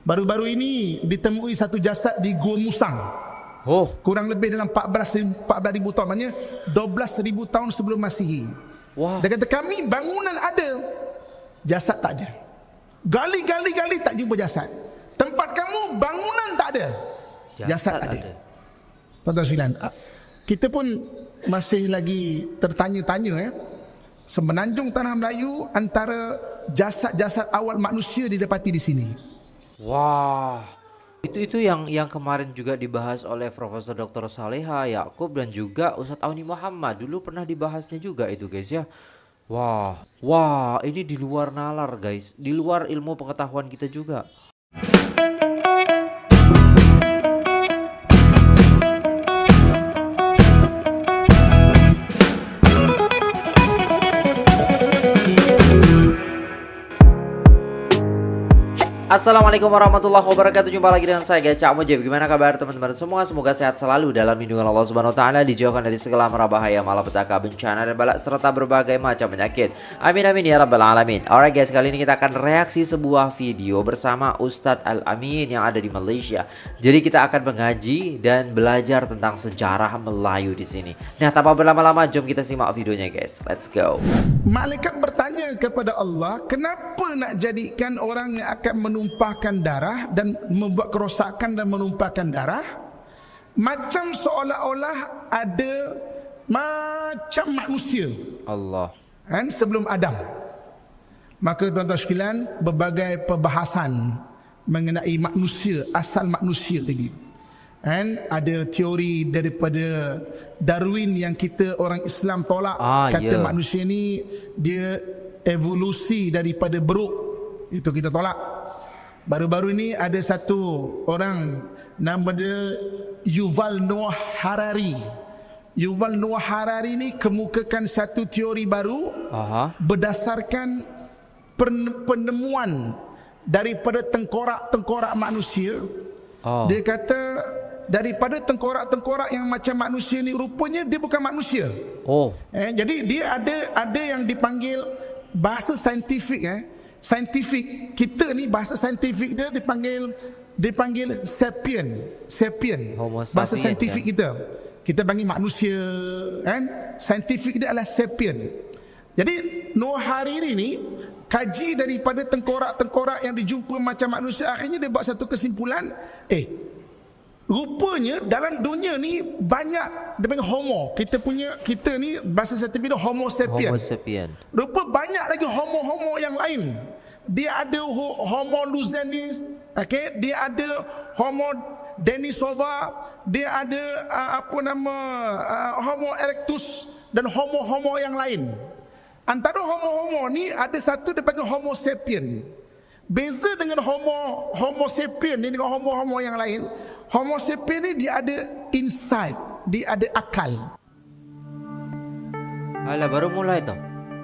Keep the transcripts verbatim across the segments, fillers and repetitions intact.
Baru-baru ini ditemui satu jasad di Gua Musang. Oh, Kurang lebih dalam empat belas ribu tahun, maknanya dua belas ribu tahun sebelum Masihi. wah. Dia kata kami bangunan ada, jasad tak ada. Gali-gali-gali tak jumpa jasad. Tempat kamu bangunan tak ada, jasad, jasad ada. ada. Tuan-tuan sekalian, kita pun masih lagi tertanya-tanya ya. Semenanjung Tanah Melayu antara jasad-jasad awal manusia didapati di sini. Wah, itu itu yang yang kemarin juga dibahas oleh Profesor Doktor Saleha Yakub dan juga Ustadz Auni Muhammad. Dulu pernah dibahasnya juga itu guys ya. Wah, wah ini di luar nalar guys, di luar ilmu pengetahuan kita juga. Assalamualaikum warahmatullahi wabarakatuh. Jumpa lagi dengan saya Cak Mujib. Gimana kabar teman-teman semua? Semoga sehat selalu dalam lindungan Allah Subhanahu wa taala, dijauhkan dari segala mara bahaya, malapetaka, bencana dan balak serta berbagai macam penyakit. Amin amin ya rabbal alamin. Alright guys, kali ini kita akan reaksi sebuah video bersama Ustadz Al-Amin yang ada di Malaysia. Jadi kita akan mengaji dan belajar tentang sejarah Melayu di sini. Nah, tanpa berlama-lama, jom kita simak videonya guys. Let's go. Malaikat bertanya kepada Allah, kenapa nak jadikan orang yang akan menumpahkan darah dan membuat kerosakan dan menumpahkan darah macam seolah-olah ada macam manusia Allah kan sebelum Adam. Maka tuan-tuan sekalian, berbagai perbahasan mengenai manusia, asal manusia ini. And ada teori daripada Darwin yang kita orang Islam tolak, ah, kata yeah. manusia ni dia evolusi daripada beruk. Itu kita tolak. Baru-baru ini ada satu orang nama dia Yuval Noah Harari. Yuval Noah Harari ni kemukakan satu teori baru. Aha. Berdasarkan penemuan daripada tengkorak-tengkorak manusia. Oh. Dia kata daripada tengkorak-tengkorak yang macam manusia ni rupanya dia bukan manusia. Oh. Eh, jadi dia ada ada yang dipanggil bahasa saintifik eh. Saintifik kita ni bahasa saintifik dia dipanggil dipanggil sapien, sapien. Bahasa saintifik kan? kita. Kita panggil manusia kan. Saintifik dia adalah sapien. Jadi Noah Hariri ni kaji daripada tengkorak-tengkorak yang dijumpa macam manusia, akhirnya dia buat satu kesimpulan, eh rupanya dalam dunia ni banyak dia panggil homo. Kita punya kita ni bahasa saintifik dia homo sapien. Homo sapien. Rupa banyak lagi homo-homo yang lain. Dia ada homo luzenis, okey, dia ada homo denisova, dia ada uh, apa nama uh, homo erectus dan homo-homo yang lain. Antara homo-homo ni ada satu dia panggil homo sapien. Beza dengan homo homo sapien ni dengan homo-homo yang lain, homo sapien ni dia ada insight, dia ada akal. Alah, baru mulai tu.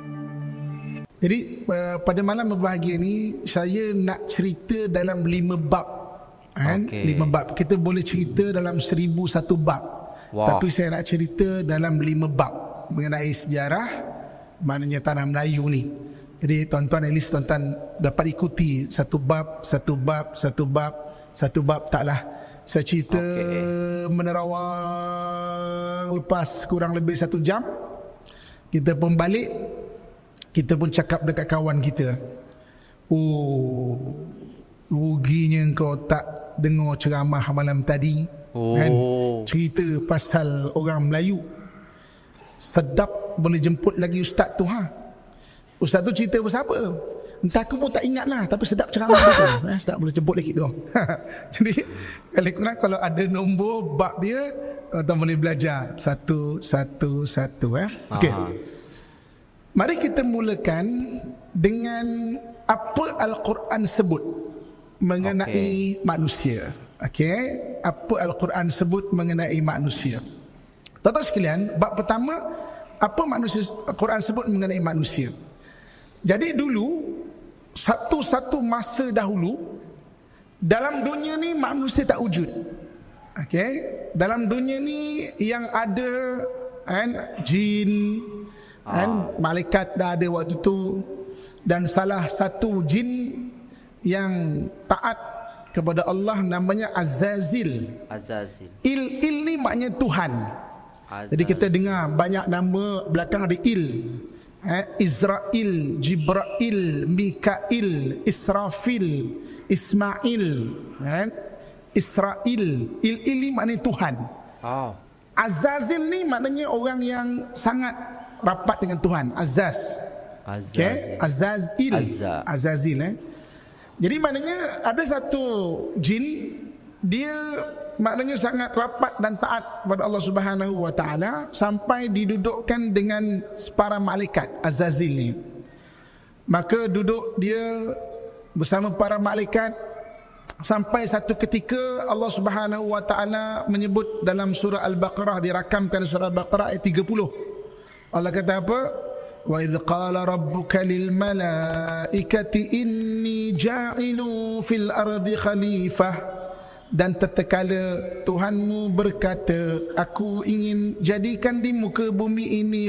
Jadi uh, pada malam berbahagia ni saya nak cerita dalam lima bab. Kan? Okay. Lima bab. Kita boleh cerita dalam seribu satu bab. Wow. Tapi saya nak cerita dalam lima bab mengenai sejarah, maknanya Tanah Melayu ni. Jadi tuan-tuan, at least tuan-tuan dapat ikuti satu bab, satu bab, satu bab, satu bab. Taklah saya cerita okay. menerawang lepas kurang lebih satu jam. Kita pun balik, kita pun cakap dekat kawan kita, oh, ruginya kau tak dengar ceramah malam tadi. Oh. Kan? Cerita pasal orang Melayu. Sedap boleh jemput lagi ustaz tu ha. Ustaz tu cerita pasal apa? Entah, aku pun tak ingat lah, tapi sedap ceramah tu. Eh, sedap boleh jemput lagi tu. Jadi kalau kalau ada nombor bab dia, tuan-tuan boleh belajar satu satu satu eh. Okey. Mari kita mulakan dengan apa Al-Quran sebut mengenai okay. manusia. Okey, apa Al-Quran sebut mengenai manusia. Tuan-tuan sekalian, bab pertama, apa manusia Al-Quran sebut mengenai manusia. Jadi dulu, satu-satu masa dahulu, dalam dunia ni manusia tak wujud. Okey, dalam dunia ni yang ada kan jin, kan malaikat dah ada waktu tu, dan salah satu jin yang taat kepada Allah namanya Azazil. Azazil. Il il ni maknanya Tuhan. Azazil. Jadi kita dengar banyak nama belakang ada il. Eh, Izrail, Jibrail, Mikail, Israfil, Ismail, eh, Israel. Il il ni maknanya Tuhan. Oh. Azazil ni maknanya orang yang sangat rapat dengan Tuhan. Azaz. Azazil. Okay? Azazil. Azza. Azazil eh. Jadi maknanya ada satu jin, dia maknanya sangat rapat dan taat kepada Allah Subhanahu wa taala sampai didudukkan dengan para malaikat Azazil ni. Maka duduk dia bersama para malaikat sampai satu ketika Allah Subhanahu wa taala menyebut dalam surah Al-Baqarah, dirakamkan surah Al-Baqarah ayat tiga puluh. Allah kata apa? Wa idh qala rabbuka lil malaikati inni ja'ilu fil ardi khalifah. Dan tatkala Tuhanmu berkata, aku ingin jadikan di muka bumi ini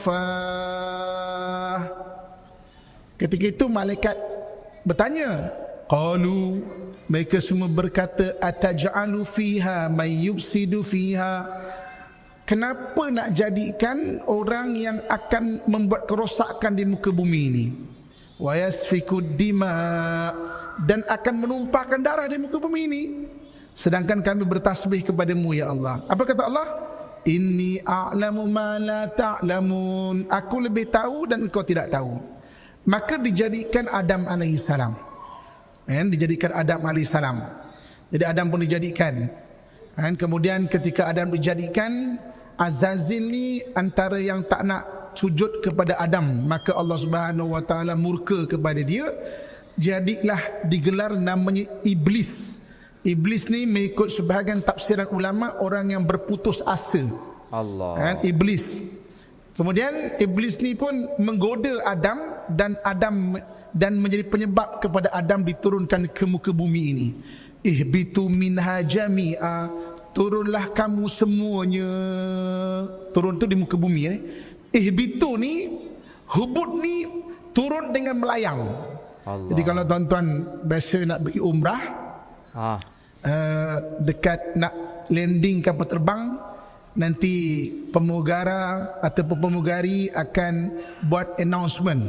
khalifah. Ketika itu malaikat bertanya, qalu, mereka semua berkata, ataj'alu fiha may yufsidu fiha. Kenapa nak jadikan orang yang akan membuat kerosakan di muka bumi ini? Wa yasfikud dima, dan akan menumpahkan darah di muka bumi ini. Sedangkan kami bertasbih kepadamu ya Allah. Apa kata Allah? Inni a'lamu ma la ta'lamun. Aku lebih tahu dan engkau tidak tahu. Maka dijadikan Adam alaihi salam. Kan, dijadikan Adam alaihi salam. Jadi Adam pun dijadikan. Kan, kemudian ketika Adam dijadikan, Azazil ni antara yang tak nak sujud kepada Adam, maka Allah Subhanahu wa taala murka kepada dia. Jadilah digelar namanya Iblis. Iblis ni mengikut sebahagian tafsiran ulama orang yang berputus asa. Allah. Kan, Iblis. Kemudian Iblis ni pun menggoda Adam, dan Adam dan menjadi penyebab kepada Adam diturunkan ke muka bumi ini. Ihbitu minha jami'a, turunlah kamu semuanya. Turun tu di muka bumi eh. Ihbitu ni, hubud ni turun dengan melayang. Allah. Jadi kalau tuan-tuan biasa nak pergi umrah, ah. uh, dekat nak landing kapal terbang, nanti pemugara ataupun pemugari akan buat announcement.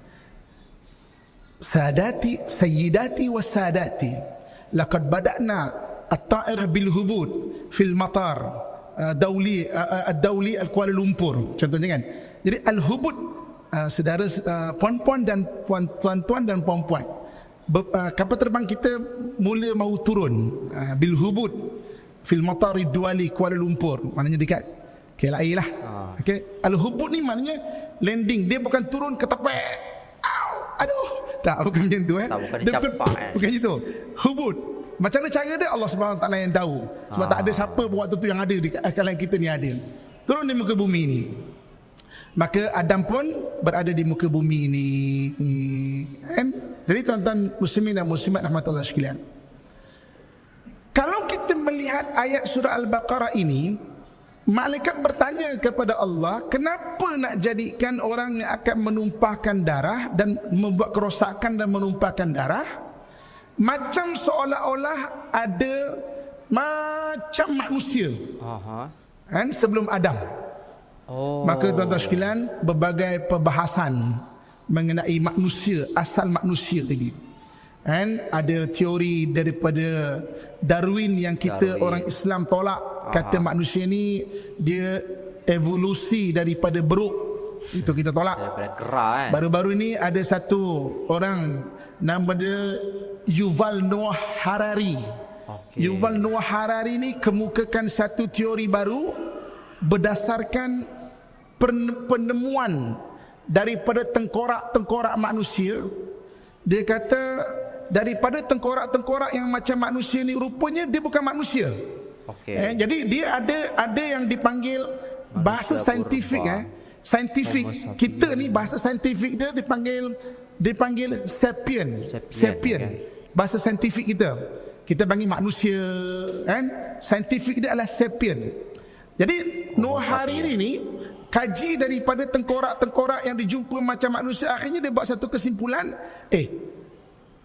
Sadati, sayyidati wa sadati, laqad bada'na at-ta'ir bil hubud fil matar uh, dawli uh, ad-dawli al-Kuala Lumpur, contohnya kan. Jadi al-hubud, uh, saudara, uh, puan-puan dan puan, tuan-tuan dan puan-puan, uh, kapal terbang kita mula mau turun uh, bil hubud fil matar ad-dawli Kuala Lumpur, maknanya dekat K L A lah. Ah. Okey, al-hubud ni maknanya landing, dia bukan turun ke tepi. Aduh, tak, bukan macam tu eh. Tak, bukan dicapak eh. Bukan macam tu. Hubud. Macam mana cara dia, Allah Subhanahu Wa Taala yang tahu. Sebab ah. tak ada siapa waktu tu yang ada di kalangan kita ni ada. Turun di muka bumi ni. Maka Adam pun berada di muka bumi ini. Kan? Jadi tuan-tuan muslimin dan muslimat rahmatullah sekalian, kalau kita melihat ayat surah Al-Baqarah ini, malaikat bertanya kepada Allah, kenapa nak jadikan orang yang akan menumpahkan darah dan membuat kerosakan dan menumpahkan darah? Macam seolah-olah ada macam manusia. Aha. Kan, sebelum Adam. Oh. Maka tuan-tuan sekalian, berbagai perbahasan mengenai manusia, asal manusia ini. Kan, ada teori daripada Darwin yang kita Darwin. orang Islam tolak. Kata Aha. manusia ni dia evolusi daripada beruk. Itu kita tolak. Daripada kera kan. Baru-baru ni ada satu orang nama dia Yuval Noah Harari. Okay. Yuval Noah Harari ni kemukakan satu teori baru berdasarkan penemuan daripada tengkorak-tengkorak manusia. Dia kata daripada tengkorak-tengkorak yang macam manusia ni, rupanya dia bukan manusia. Okay. Eh, jadi dia ada ada yang dipanggil bahasa saintifik eh. Saintifik kita ni, bahasa saintifik dia dipanggil dipanggil sapien. Sapien. sapien. Okay. Bahasa saintifik kita. Kita panggil manusia kan. Saintifik dia adalah sapien. Jadi Noah Hariri ni kaji daripada tengkorak-tengkorak yang dijumpa macam manusia, akhirnya dia buat satu kesimpulan, eh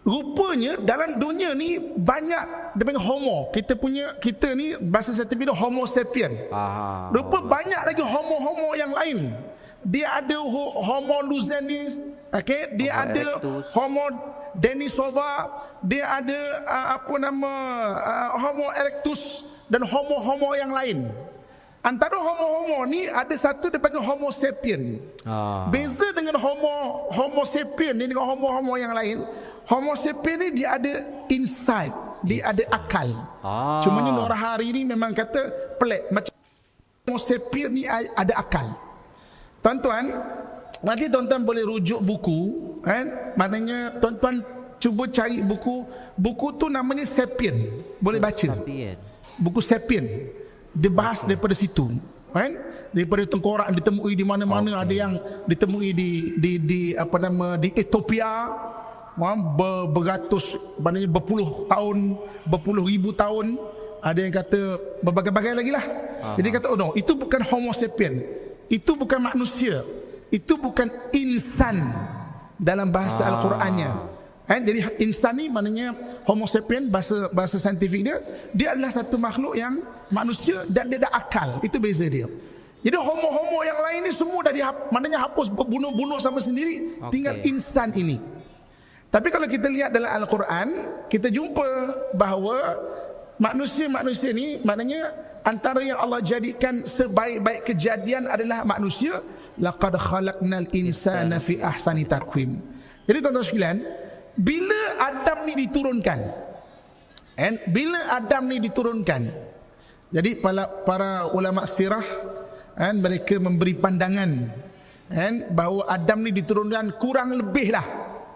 rupanya dalam dunia ni banyak dia panggil homo. Kita punya, kita ni bahasa saintifik homo sapien. Ah, Rupa banyak lagi homo-homo yang lain. Dia ada homo luzenis, okay? Dia homo ada erectus. Homo denisova, dia ada uh, apa nama uh, homo erectus dan homo-homo yang lain. Antara homo-homo ni ada satu dia panggil homo sapien. Ah. Beza dengan homo homo sapien ni dengan homo-homo yang lain. Homo sapien ni dia ada insight, dia insight. ada akal. Ah. Cuma ni orang hari ni memang kata pelik. Macam homo sapien ni ada akal. Tuan-tuan, nanti tuan-tuan boleh rujuk buku, kan? Maknanya tuan-tuan cuba cari buku. Buku tu namanya Sapien. Boleh baca. Sapien. Buku Sapien. Dia bahas okay. daripada situ, kan? Daripada tengkorak ditemui di mana-mana, okay. ada yang ditemui di di di apa nama di Ethiopia, ber, beratus, maknanya berpuluh tahun, berpuluh ribu tahun. Ada yang kata berbagai-bagai lagi lah. Uh-huh. Jadi kata oh no, itu bukan homo sapien, itu bukan manusia, itu bukan insan dalam bahasa uh-huh. Al-Qurannya. Eh, jadi insan ni maknanya homo sapien, bahasa bahasa saintifik dia, dia adalah satu makhluk yang manusia dan dia ada akal. Itu beza dia. Jadi homo-homo yang lain ni semua dah dihap, maknanya hapus, bunuh-bunuh sama sendiri, okay. tinggal insan ini. Tapi kalau kita lihat dalam Al-Quran, kita jumpa bahawa manusia-manusia ni maknanya antara yang Allah jadikan sebaik-baik kejadian adalah manusia. Laqad khalaqnal insana fi ahsani taqwim. Jadi tuan-tuan sekalian, bila Adam ni diturunkan, and bila Adam ni diturunkan, jadi para, para ulama sirah, and mereka memberi pandangan, and bahawa Adam ni diturunkan kurang lebih lah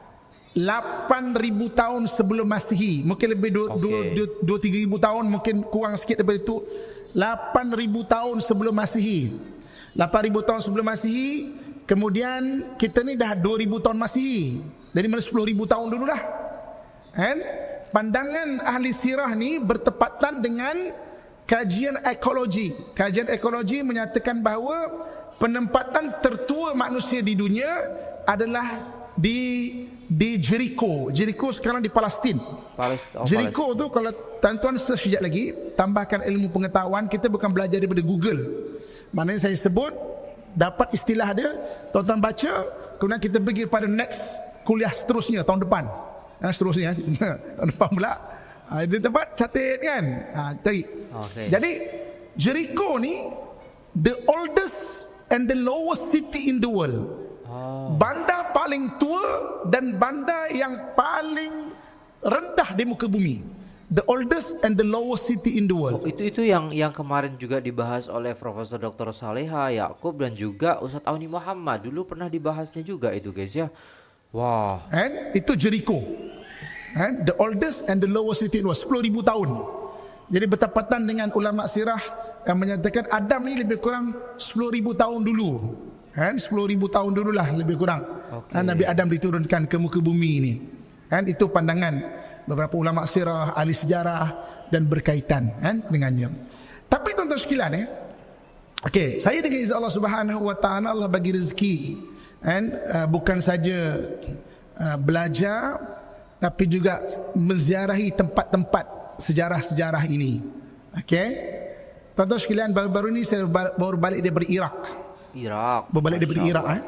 lapan ribu tahun sebelum Masihi. Mungkin lebih dua tiga ribu tahun, mungkin kurang sikit daripada itu. lapan ribu tahun sebelum Masihi. lapan ribu tahun sebelum Masihi. Kemudian kita ni dah dua ribu tahun Masihi. Dari mana sepuluh ribu tahun dulu lah. Kan? Pandangan ahli sirah ni bertepatan dengan kajian ekologi. Kajian ekologi menyatakan bahawa penempatan tertua manusia di dunia adalah di di Jericho. Jericho sekarang di Palestin. Palestin. Oh, Jericho Palestin. Tu kalau tuan-tuan search sekejap lagi, tambahkan ilmu pengetahuan, kita bukan belajar daripada Google. Maknanya saya sebut, dapat istilah dia, tuan-tuan baca, kemudian kita pergi pada next kuliah seterusnya tahun depan. Ha, seterusnya tahun depan pula. Ha, dia dapat catat kan? Ha, cari. Okay. Jadi Jericho ni the oldest and the lowest city in the world. Oh. Bandar paling tua dan bandar yang paling rendah di muka bumi. The oldest and the lowest city in the world. Oh, itu itu yang yang kemarin juga dibahas oleh Profesor Doktor Saleha Yaakob dan juga Ustaz Auni Muhammad. Dulu pernah dibahasnya juga itu guys ya. Wah. Wow. And itu Jericho. And the oldest and the lowest city in the world, sepuluh ribu tahun. Jadi bertepatan dengan ulama sirah yang menyatakan Adam ni lebih kurang sepuluh ribu tahun dulu. Kan, sepuluh ribu tahun dululah lebih kurang. Okay. Kan, Nabi Adam diturunkan ke muka bumi ini. Kan, itu pandangan beberapa ulama sirah, ahli sejarah dan berkaitan kan dengannya. Tapi tuan-tuan sekalian eh, okey, saya dengan izin Allah Subhanahu wa taala Allah bagi rezeki kan, uh, bukan saja uh, belajar tapi juga menziarahi tempat-tempat sejarah-sejarah ini. Okey. Tuan-tuan sekalian, baru-baru ini saya baru balik daripada Iraq. Iraq. Berbalik daripada Iraq eh.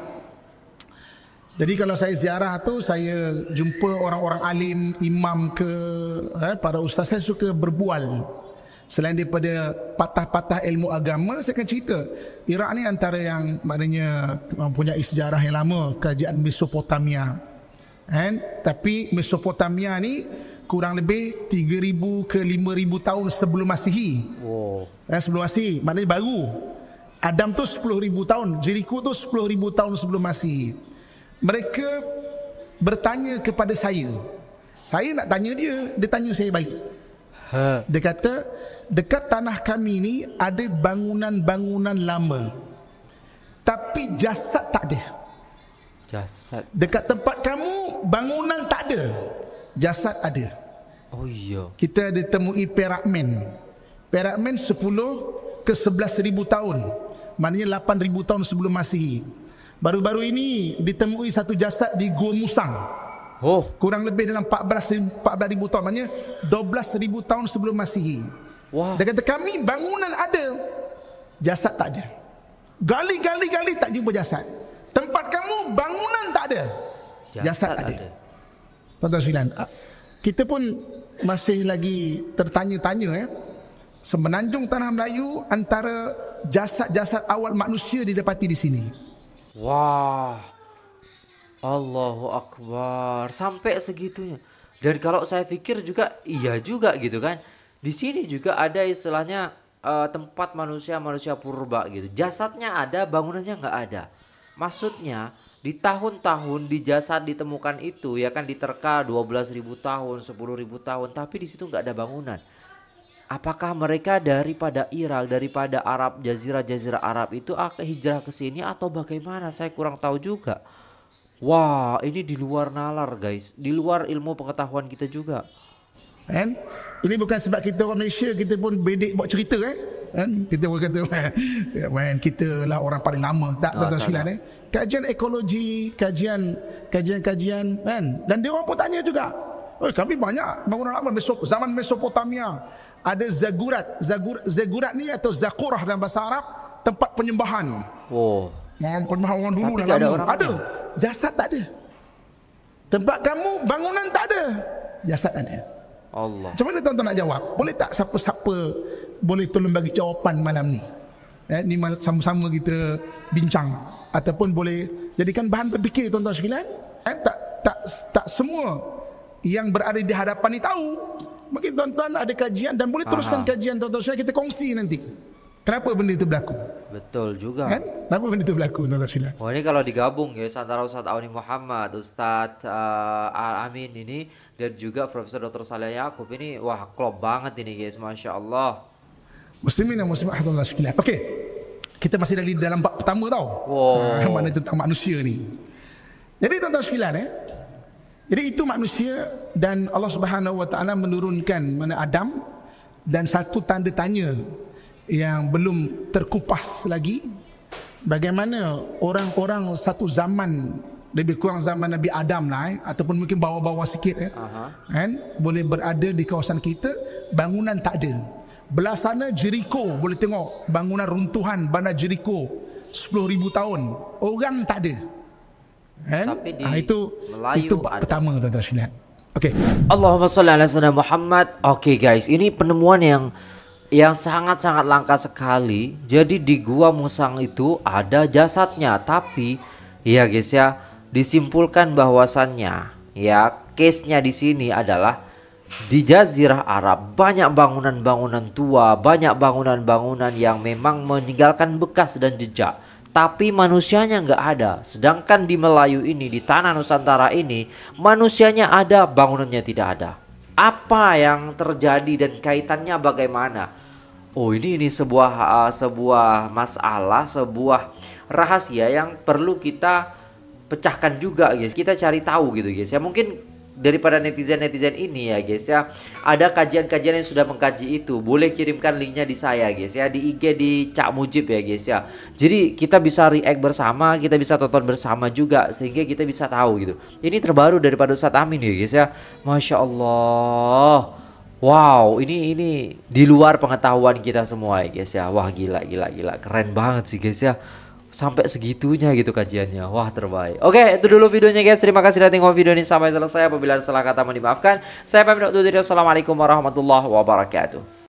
Jadi kalau saya ziarah tu, saya jumpa orang-orang alim, imam ke eh, para ustaz. Saya suka berbual. Selain daripada patah-patah ilmu agama, saya akan cerita Iraq ni antara yang maknanya mempunyai sejarah yang lama, kerajaan Mesopotamia. Eh, tapi Mesopotamia ni kurang lebih tiga ribu ke lima ribu tahun sebelum Masihi. Oh. Eh, sebelum Masihi, maknanya baru. Adam tu sepuluh ribu tahun, Jericho tu sepuluh ribu tahun sebelum Masihi. Mereka bertanya kepada saya. Saya nak tanya dia, dia tanya saya balik. Ha. Dia kata, dekat tanah kami ni ada bangunan-bangunan lama, tapi jasad tak ada. Jasad. Dekat tempat kamu bangunan tak ada, jasad ada. Oh iya. Kita ada temui piramid. Piramid sepuluh ke sebelas ribu tahun. Maknanya lapan ribu tahun sebelum Masihi. Baru-baru ini ditemui satu jasad di Gua Musang. Oh. Kurang lebih dalam empat belas ribu tahun, maknanya dua belas ribu tahun sebelum Masihi. Wah. Dia kata kami bangunan ada, jasad tak ada. Gali-gali-gali tak jumpa jasad. Tempat kamu bangunan tak ada, jasad, jasad ada. ada. Tuan-tuan sekalian, kita pun masih lagi tertanya-tanya ya. Semenanjung Tanah Melayu antara jasad-jasad awal manusia didapati di sini. Wah. Allahu Akbar, sampai segitunya. Dan kalau saya pikir juga iya juga gitu kan. Di sini juga ada istilahnya uh, tempat manusia-manusia purba gitu. Jasadnya ada, bangunannya nggak ada. Maksudnya di tahun-tahun di jasad ditemukan itu ya kan diterka dua belas ribu tahun, sepuluh ribu tahun, tapi di situ nggak ada bangunan. Apakah mereka daripada Irak, daripada Arab, jazirah-jazirah Arab itu hijrah ke sini atau bagaimana? Saya kurang tahu juga. Wah, ini di luar nalar guys, di luar ilmu pengetahuan kita juga. Kan? Ini bukan sebab kita orang Malaysia kita pun bedek buat cerita eh. Kan? Kita pun kata man, kita lah orang paling lama. Tak tahu sekalian eh. Kajian ekologi, kajian kajian-kajian kan. Dan dia orang pun tanya juga. Oh, kami banyak bangunan lama Mesop, zaman Mesopotamia. Ada zagurat, zagur, zagurat ni atau zakurah dalam bahasa Arab, tempat penyembahan. Oh. Penyembahan orang dulu dah lama. Ada, jasad tak ada. Tempat kamu bangunan tak ada, jasad ada. Allah. Macam mana tuan-tuan nak jawab? Boleh tak siapa-siapa boleh tolong bagi jawapan malam ni? Eh, ni sama-sama kita bincang ataupun boleh jadikan bahan berfikir tuan-tuan sekalian. Eh, tak tak tak semua yang berada di hadapan ni tahu. Mungkin tuan-tuan ada kajian dan boleh teruskan Aha. kajian tuan-tuan sekalian, kita kongsi nanti. Kenapa benda itu berlaku? Betul juga. Kan? Kenapa benda itu berlaku tuan-tuan sekalian? Oh, ini kalau digabung ya antara Ustaz Auni Muhammad, Ustaz uh, Amin ini dan juga Profesor Doktor Saleh Yaqub ini, wah klop banget ini guys, Masya Allah. Muslimin dan muslimat tuan-tuan sekalian. Okey, kita masih dari dalam bab pertama tau. Wow. Uh, mana tentang manusia ni. Jadi tuan-tuan sekalian eh, jadi itu manusia dan Allah Subhanahu Wa Taala menurunkan mana Adam, dan satu tanda tanya yang belum terkupas lagi, bagaimana orang-orang satu zaman, lebih kurang zaman Nabi Adam lah eh, ataupun mungkin bawah-bawah sikit eh, kan, boleh berada di kawasan kita, bangunan tak ada. Belah sana Jericho, boleh tengok bangunan runtuhan bandar Jericho sepuluh ribu tahun, orang tak ada kan? Tapi di ha, itu Melayu itu bab pertama tuan-tuan sekalian. Okey. Allahumma shalli ala sayyidina Muhammad. Oke okay, guys, ini penemuan yang yang sangat-sangat langka sekali. Jadi di Gua Musang itu ada jasadnya, tapi ya guys ya, disimpulkan bahwasannya ya case-nya di sini adalah di Jazirah Arab banyak bangunan-bangunan tua, banyak bangunan-bangunan yang memang meninggalkan bekas dan jejak, tapi manusianya nggak ada. Sedangkan di Melayu ini, di tanah Nusantara ini, manusianya ada, bangunannya tidak ada. Apa yang terjadi dan kaitannya bagaimana? Oh, ini ini sebuah uh, sebuah masalah, sebuah rahasia yang perlu kita pecahkan juga, guys. Kita cari tahu gitu, guys. Ya mungkin daripada netizen-netizen ini ya, guys ya, ada kajian-kajian yang sudah mengkaji itu. Boleh kirimkan linknya di saya, guys ya, di I G di Cak Mujib ya, guys ya. Jadi kita bisa react bersama, kita bisa tonton bersama juga, sehingga kita bisa tahu gitu. Ini terbaru daripada Ustadz Amin ya, guys ya. Masya Allah. Wow, ini ini di luar pengetahuan kita semua ya, guys ya. Wah, gila gila gila, keren banget sih, guys ya. Sampai segitunya gitu kajiannya. Wah, terbaik. Oke, itu dulu videonya, guys. Terima kasih sudah tengok video ini sampai selesai. Apabila ada salah kata mohon dimaafkan. Saya pamit undur diri. Assalamualaikum warahmatullahi wabarakatuh.